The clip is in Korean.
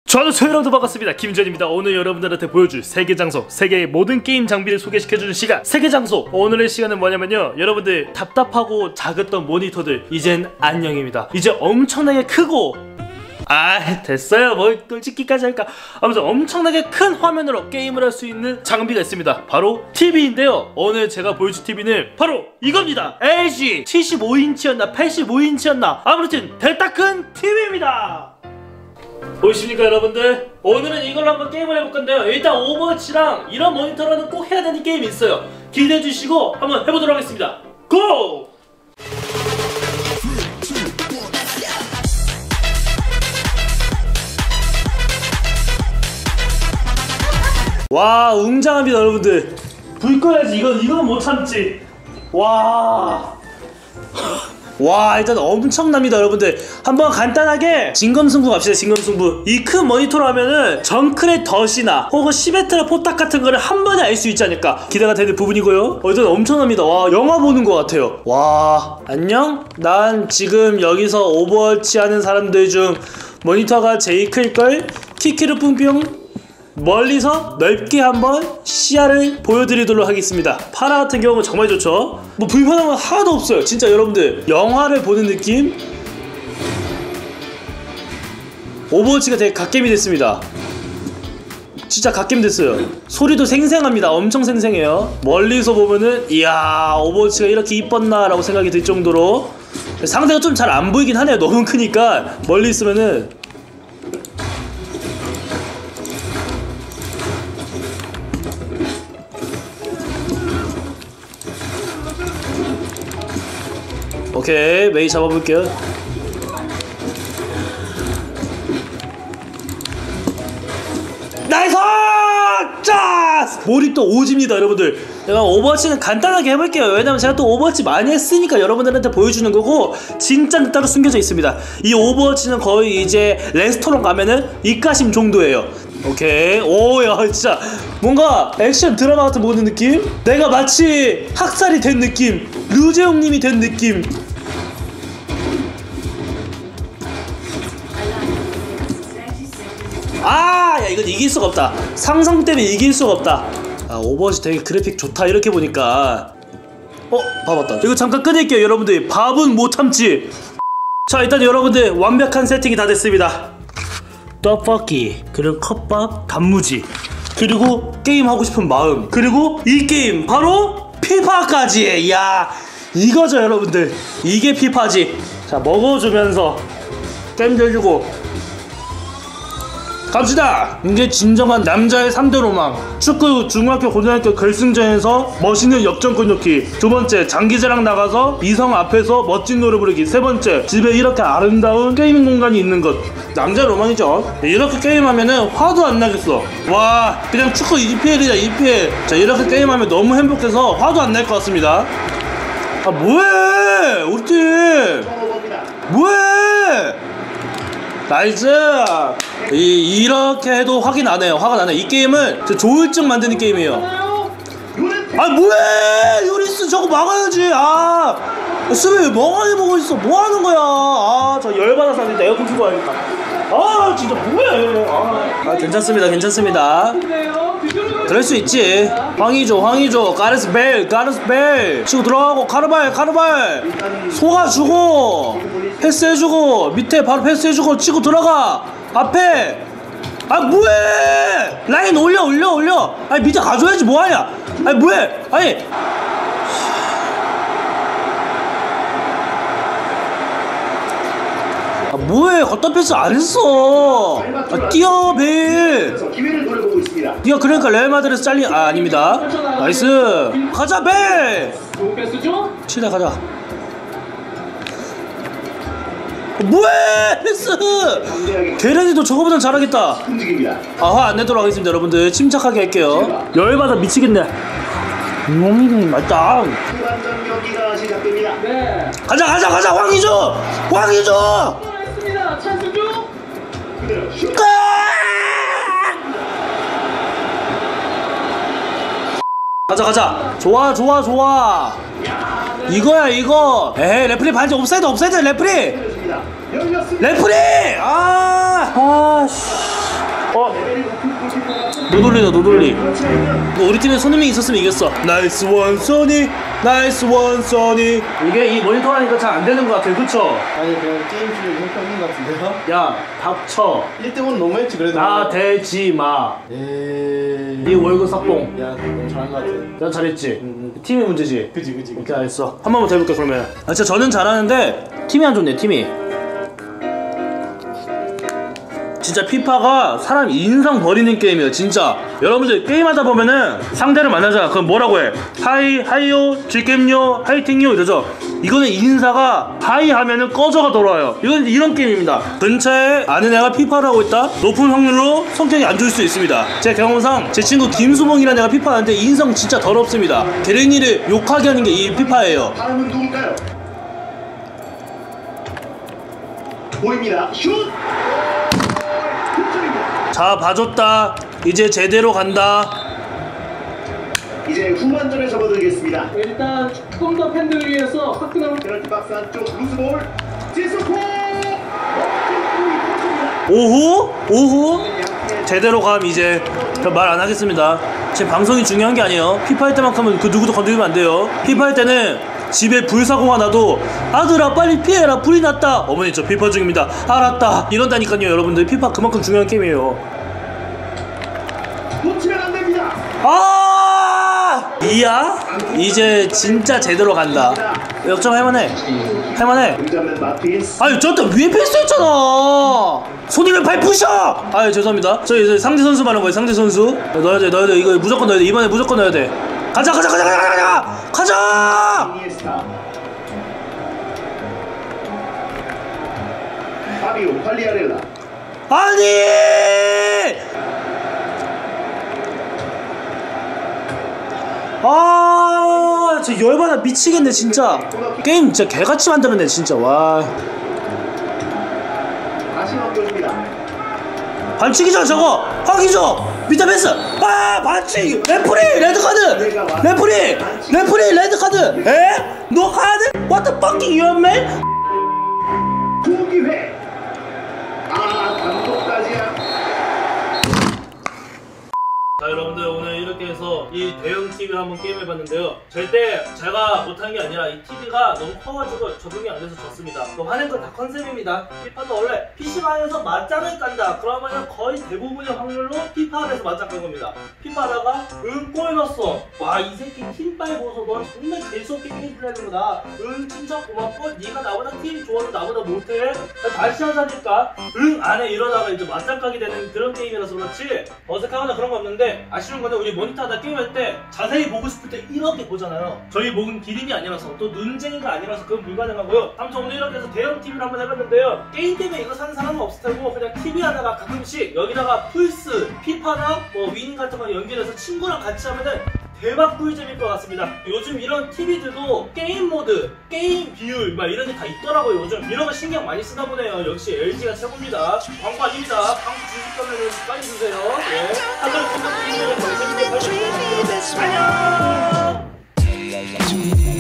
저는 여러분들 반갑습니다. 김지현입니다. 오늘 여러분들한테 보여줄 세계장소, 세계의 모든 게임 장비를 소개시켜주는 시간, 세계장소. 오늘의 시간은 뭐냐면요, 여러분들 답답하고 작았던 모니터들 이젠 안녕입니다. 이제 엄청나게 크고, 됐어요. 뭘 똘찍기까지 할까. 아무튼 엄청나게 큰 화면으로 게임을 할 수 있는 장비가 있습니다. 바로 TV인데요 오늘 제가 보여줄 TV는 바로 이겁니다. LG 75인치였나 85인치였나 아무튼 됐다 큰 TV입니다 보이십니까 여러분들? 오늘은 이걸로 한번 게임을 해볼 건데요, 일단 오버워치랑 이런 모니터로는 꼭 해야 되는 게임이 있어요. 기대해 주시고 한번 해보도록 하겠습니다. 고! 와, 웅장합니다 여러분들. 불 꺼야지. 이건 못 참지. 와, 일단 엄청납니다 여러분들. 한번 간단하게 진검승부 갑시다. 진검승부. 이 큰 모니터로 하면은 정크레 덫이나 혹은 시베트라 포탑 같은 거를 한 번에 알 수 있지 않을까 기대가 되는 부분이고요. 일단 엄청납니다. 와, 영화 보는 것 같아요. 와, 안녕? 난 지금 여기서 오버워치 하는 사람들 중 모니터가 제일 클걸? 키키르 뿡뿅. 멀리서 넓게 한번 시야를 보여드리도록 하겠습니다. 파라 같은 경우는 정말 좋죠. 뭐 불편한 건 하나도 없어요. 진짜 여러분들 영화를 보는 느낌? 오버워치가 되게 갓겜이 됐습니다. 진짜 갓겜 됐어요. 소리도 생생합니다. 엄청 생생해요. 멀리서 보면은 이야, 오버워치가 이렇게 이뻤나 라고 생각이 들 정도로. 상대가 좀 잘 안 보이긴 하네요. 너무 크니까. 멀리 있으면은 오케이, 메이 잡아볼게요. 나이스! 짜스! 몰입도 오집니다 여러분들. 제가 오버워치는 간단하게 해볼게요. 왜냐면 제가 또 오버워치 많이 했으니까 여러분들한테 보여주는 거고, 진짜는 따로 숨겨져 있습니다. 이 오버워치는 거의 이제 레스토랑 가면은 입가심 정도예요. 오케이. 오야, 진짜 뭔가 액션 드라마 같은 보는 느낌? 내가 마치 학살이 된 느낌, 류재용님이 된 느낌. 야, 이건 이길 수가 없다. 상성 때문에 이길 수가 없다. 오버워치 되게 그래픽 좋다 이렇게 보니까. 봐봤다. 이거 잠깐 끊을게요 여러분들. 밥은 못 참지. 자, 일단 여러분들 완벽한 세팅이 다 됐습니다. 떡볶이, 그리고 컵밥, 단무지, 그리고 게임 하고 싶은 마음, 그리고 이 게임 바로 피파까지. 이야, 이거죠 여러분들. 이게 피파지. 자, 먹어주면서 게임도 해주고 갑시다. 이게 진정한 남자의 3대 로망. 축구 중학교 고등학교 결승전에서 멋있는 역전골 넣기. 두 번째, 장기자랑 나가서 이성 앞에서 멋진 노래 부르기. 세 번째, 집에 이렇게 아름다운 게이밍 공간이 있는 것. 남자 로망이죠. 이렇게 게임하면은 화도 안 나겠어. 와, 그냥 축구 EPL이다 EPL. 자, 이렇게 게임하면 너무 행복해서 화도 안 날 것 같습니다. 뭐해 우리 팀. 뭐해. 나이스. 이렇게 해도 화가 나네요. 이 게임은 조울증 만드는 게임이에요. 뭐해 요리스, 저거 막아야지. 수비 왜 멍하니 보고 있어. 뭐하는 거야. 저 열받아서 안된다. 에어컨 켜고 와야겠다. 진짜 뭐해. 괜찮습니다. 그럴 수 있지. 황의조 가르스벨 치고 들어가고, 카르발 속아주고 패스해주고, 밑에 바로 패스해주고 치고 들어가. 앞에 뭐해. 라인 올려. 밑에 가줘야지. 뭐하냐. 뭐해. 뭐해. 걷다 패스 안 했어. 뛰어 벨. 니가 그러니까 레알 마드리드에서 잘린. 아닙니다. 나이스. 가자 벨. 치다 가자. 뭐해. 패스. 게레디도 저거보단 잘하겠다. 화 안 내도록 하겠습니다 여러분들. 침착하게 할게요. 열받아 미치겠네. 맞다. 가자 황의조. 가자. 좋아. 이거야 이거. 에이, 레프리 반지. 옵사이드 레프리. 씨. 노돌리다 노돌리. 우리 팀에 손흥민이 있었으면 이겼어. 나이스 원 써니, 나이스 원 써니. 이게 이 모니터 하니까 잘 안 되는 것 같아요, 그쵸? 아니 그냥 게임 실력 형평인 것 같은데요? 야 닥쳐. 1대1 너무했지 그래도. 나대지 마. 네 월급 삭봉. 야 너무 잘한 것 같아. 난 잘했지? 팀의 문제지? 그지. 오케이 알겠어. 한 번만 더 해볼게 그러면. 진짜 저는 잘하는데 팀이 안 좋네, 팀이. 진짜 피파가 사람 인상 버리는 게임이에요, 진짜. 여러분들 게임하다 보면은 상대를 만나자. 그럼 뭐라고 해? 하이요, 질겜요, 하이팅요 이러죠. 이거는 인사가 하이 하면은 꺼져가 돌아와요. 이건 이런 게임입니다. 근처에 아는 애가 피파를 하고 있다? 높은 확률로 성격이 안 좋을 수 있습니다. 제 경험상 제 친구 김수봉이라는 애가 피파 하는데 인성 진짜 더럽습니다. 게랭이를 욕하게 하는 게 이 피파예요. 다음은 누굴까요? 보입니다. 슛! 자 봐줬다. 이제 제대로 간다. 이제 후반전에 접어들겠습니다. 일단 조금 더 팬들을 위해서 화끈한 페널티 박스 안쪽 루즈볼 제소코 오후 제대로 감. 이제 말 안 하겠습니다. 지금 방송이 중요한 게 아니에요. 피파 할 때만큼은 그 누구도 건드리면 안 돼요. 피파 할 때는 집에 불사고가 나도 아들아 빨리 피해라, 불이 났다. 어머니 저 피파 중입니다. 알았다. 이런다니까요. 여러분들 피파 그만큼 중요한 게임이에요. 놓치면 안 됩니다. 이야 이제 진짜 제대로 간다. 역전 할만해. 공잡는 마틴스. 아유 저때 위에 패스했잖아. 손이 왜 발 부셔? 아유 죄송합니다. 저희 상대 선수 말한 거예요. 상대 선수 넣어야 돼. 이거 무조건 넣어야 돼. 이번에 무조건 넣어야 돼. 가자. 이니에스타. 파비오 팔리아렐라. 아니! 진짜 열받아 미치겠네 진짜. 게임 진짜 개같이 만들었네 진짜. 와. 다시 넘겨줍니다. 반칙이죠 저거. 확이죠. 밑에 패스. 반칙. 레프리 레드카드. 에? 너 카드? What the fucking you man? 조기회. 감독까지야. 자 여러분들 오늘 이렇게 해서 이 대형 TV를 한번 게임해봤는데요. 절대 제가 못한 게 아니라 이 TV가 너무 커가지고 적응이 안 돼서 졌습니다. 화낸 건 다 컨셉입니다. 피파도 원래 PC방에서 맞짱을 깐다 그러면 거의 대부분의 확률로 피파에서 맞짱 깐 겁니다. 피파하다가 골 넣었어. 와 이 새끼 팀빨 보소. 넌 정말 재수없게 게임 플레이하는구나. 진짜 고맙고 네가 나보다 팀 좋아도 나보다 못해. 다시 하자니까 안 해. 이러다가 이제 맞짱 까게 되는 그런 게임이라서 그렇지 어색하거나 그런 거 없는데, 아쉬운 거는 우리 모니터 하다 게임할 때 자세히 보고 싶을 때 이렇게 보잖아요. 저희 목은 기린이 아니라서 또 눈쟁이가 아니라서 그건 불가능하고요. 아무튼 오늘 이렇게 해서 대형 TV를 한번 해봤는데요. 게임 때문에 이거 사는 사람은 없을 테고 그냥 TV 하다가 가끔씩 여기다가 플스, 피파나 뭐 윈 같은 거 연결해서 친구랑 같이 하면은 대박 꿀잼일 것 같습니다. 요즘 이런 TV들도 게임 모드, 게임 비율 막 이런 게 다 있더라고요. 요즘 이런 거 신경 많이 쓰다 보네요. 역시 LG가 최고입니다. 광고 아닙니다. 광고 주실 거면 빨리 주세요. 예. 하늘 컴퓨터 안녕.